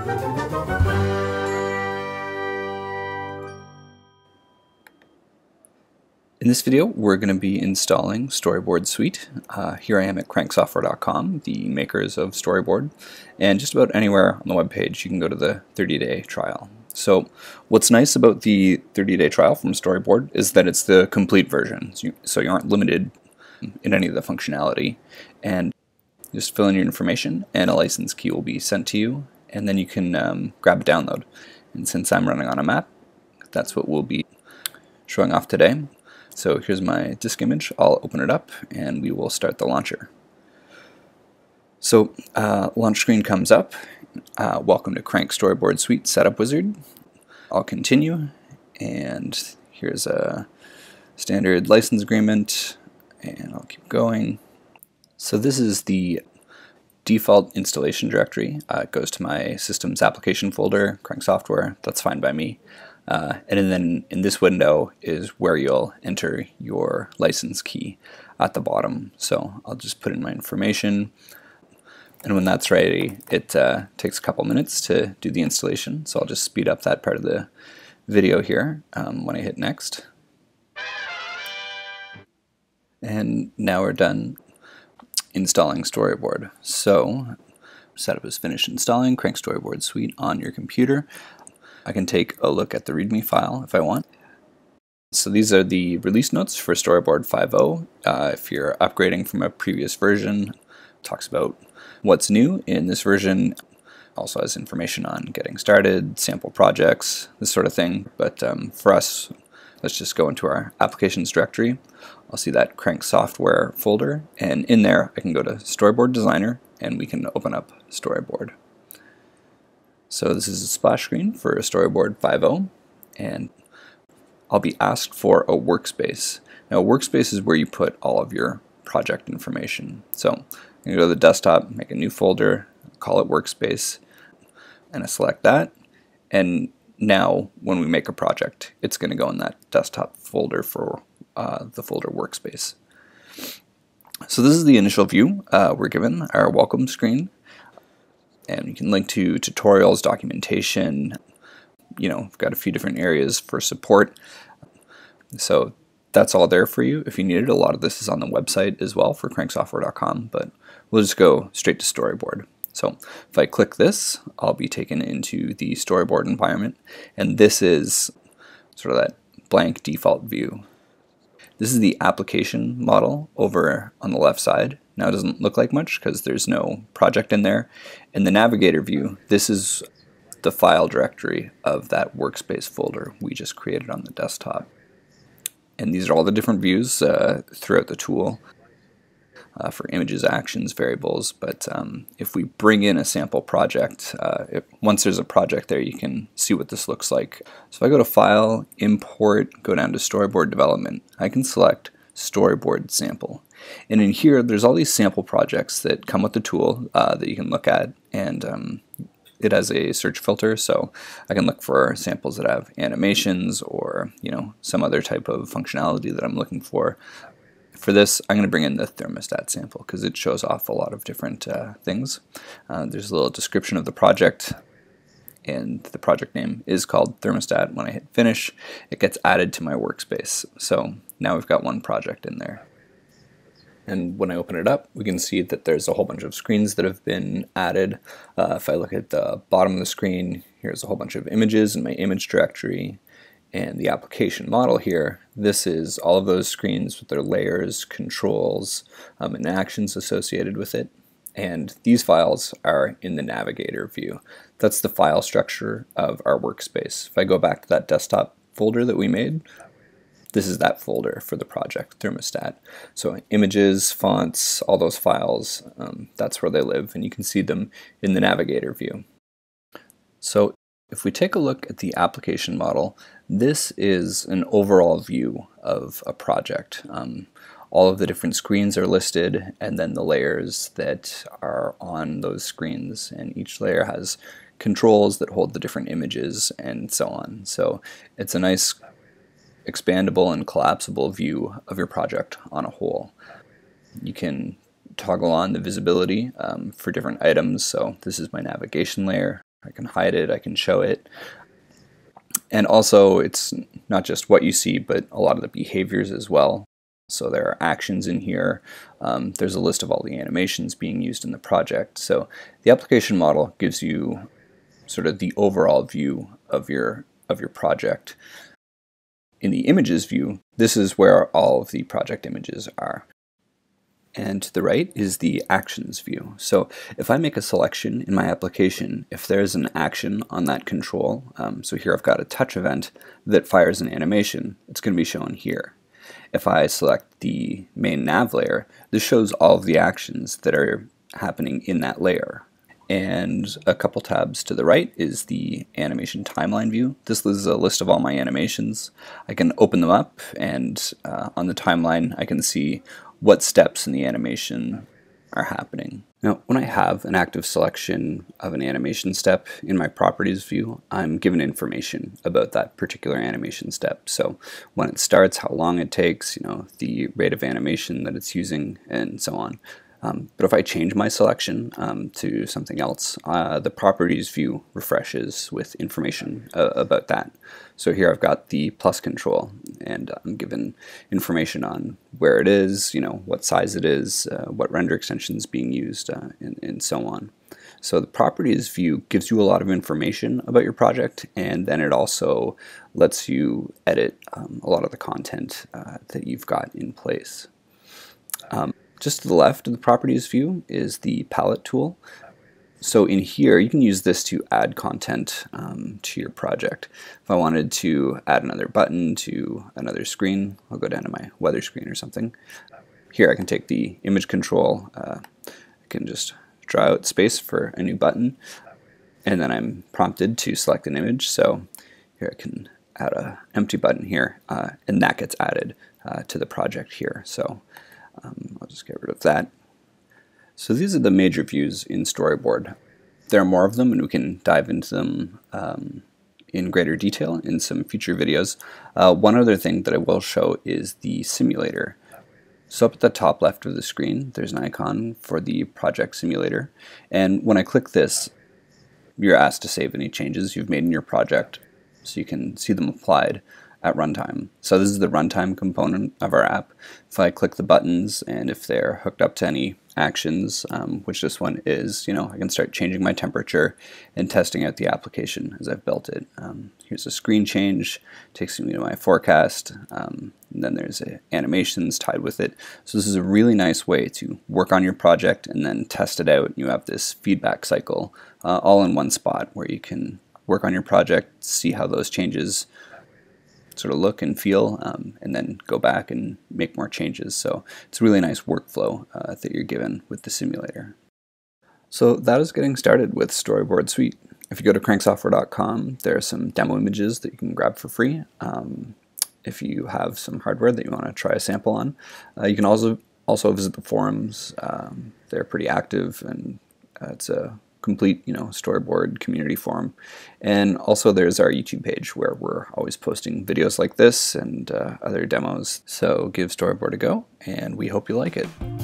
In this video, we're going to be installing Storyboard Suite. Here I am at cranksoftware.com, the makers of Storyboard, and just about anywhere on the web page you can go to the 30-day trial. So what's nice about the 30-day trial from Storyboard is that it's the complete version, so you aren't limited in any of the functionality. And just fill in your information and a license key will be sent to you, and then you can grab a download. And since I'm running on a Mac, that's what we'll be showing off today. So here's my disk image. I'll open it up and we will start the launcher. So launch screen comes up. Welcome to Crank Storyboard Suite Setup Wizard. I'll continue, and here's a standard license agreement, and I'll keep going. So this is the default installation directory. It goes to my system's application folder, Crank Software. That's fine by me. And then in this window is where you'll enter your license key at the bottom. So I'll just put in my information, and when that's ready, it takes a couple minutes to do the installation. So I'll just speed up that part of the video here when I hit next. And now we're done installing Storyboard. So setup is finished installing Crank Storyboard Suite on your computer. I can take a look at the README file if I want. So these are the release notes for Storyboard 5.0. If you're upgrading from a previous version, it talks about what's new in this version. Also has information on getting started, sample projects, this sort of thing. But for us, let's just go into our applications directory. I'll see that Crank Software folder, and in there I can go to Storyboard Designer and we can open up Storyboard. So this is a splash screen for Storyboard 5.0, and I'll be asked for a workspace. Now a workspace is where you put all of your project information. So I'm going to go to the desktop, make a new folder, call it workspace, and I select that. And now when we make a project, it's going to go in that desktop folder for the folder workspace. So this is the initial view we're given, our welcome screen. And you can link to tutorials, documentation. We've got a few different areas for support. So that's all there for you if you need it. A lot of this is on the website as well for cranksoftware.com, but we'll just go straight to Storyboard. So if I click this, I'll be taken into the Storyboard environment, and this is sort of that blank default view. This is the application model over on the left side. Now it doesn't look like much because there's no project in there. In the navigator view, this is the file directory of that workspace folder we just created on the desktop. And these are all the different views throughout the tool for images, actions, variables. But if we bring in a sample project, once there's a project there, you can see what this looks like. So if I go to File, Import, go down to Storyboard Development, I can select Storyboard Sample. And in here, there's all these sample projects that come with the tool that you can look at, and it has a search filter, so I can look for samples that have animations or some other type of functionality that I'm looking for. For this, I'm going to bring in the thermostat sample because it shows off a lot of different things. There's a little description of the project, and the project name is called thermostat. When I hit finish, it gets added to my workspace. So now we've got one project in there. And when I open it up, we can see that there's a whole bunch of screens that have been added. If I look at the bottom of the screen, here's a whole bunch of images in my image directory. And the application model here, this is all of those screens with their layers, controls, and actions associated with it. And these files are in the navigator view. That's the file structure of our workspace. If I go back to that desktop folder that we made, this is that folder for the project, thermostat. So images, fonts, all those files, that's where they live, and you can see them in the navigator view. So if we take a look at the application model, this is an overall view of a project. All of the different screens are listed, and then the layers that are on those screens, and each layer has controls that hold the different images and so on. So it's a nice expandable and collapsible view of your project on a whole. You can toggle on the visibility for different items. So this is my navigation layer. I can hide it, I can show it. And also, it's not just what you see, but a lot of the behaviors as well. So there are actions in here. There's a list of all the animations being used in the project. So the application model gives you sort of the overall view of your project. In the images view, this is where all of the project images are. And to the right is the actions view. So if I make a selection in my application, if there's an action on that control, so here I've got a touch event that fires an animation, it's going to be shown here. If I select the main nav layer, this shows all of the actions that are happening in that layer. And a couple tabs to the right is the animation timeline view. This is a list of all my animations. I can open them up, and on the timeline I can see what steps in the animation are happening. Now, when I have an active selection of an animation step in my properties view, I'm given information about that particular animation step. So when it starts, how long it takes, the rate of animation that it's using, and so on. But if I change my selection to something else, the properties view refreshes with information about that. So here I've got the plus control, and I'm given information on where it is, what size it is, what render extension is being used, and so on. So the properties view gives you a lot of information about your project, and then it also lets you edit a lot of the content that you've got in place. Just to the left of the properties view is the palette tool. So in here, you can use this to add content to your project. If I wanted to add another button to another screen, I'll go down to my weather screen or something. Here I can take the image control, I can just draw out space for a new button, and then I'm prompted to select an image. So here I can add an empty button here, and that gets added to the project here. So I'll just get rid of that. So these are the major views in Storyboard. There are more of them, and we can dive into them in greater detail in some future videos. One other thing that I will show is the simulator. So up at the top left of the screen, there's an icon for the project simulator. And when I click this, you're asked to save any changes you've made in your project so you can see them applied at runtime. So this is the runtime component of our app. If I click the buttons, and if they're hooked up to any actions, which this one is, I can start changing my temperature and testing out the application as I've built it. Here's a screen change, takes me to my forecast, and then there's animations tied with it. So this is a really nice way to work on your project and then test it out. You have this feedback cycle all in one spot where you can work on your project, see how those changes sort of look and feel, and then go back and make more changes. So it's a really nice workflow that you're given with the simulator. So that is getting started with Storyboard Suite. If you go to cranksoftware.com, there are some demo images that you can grab for free. If you have some hardware that you want to try a sample on, you can also visit the forums. They're pretty active, and it's a complete Storyboard community forum. And also there's our YouTube page where we're always posting videos like this and other demos. So give Storyboard a go, and we hope you like it.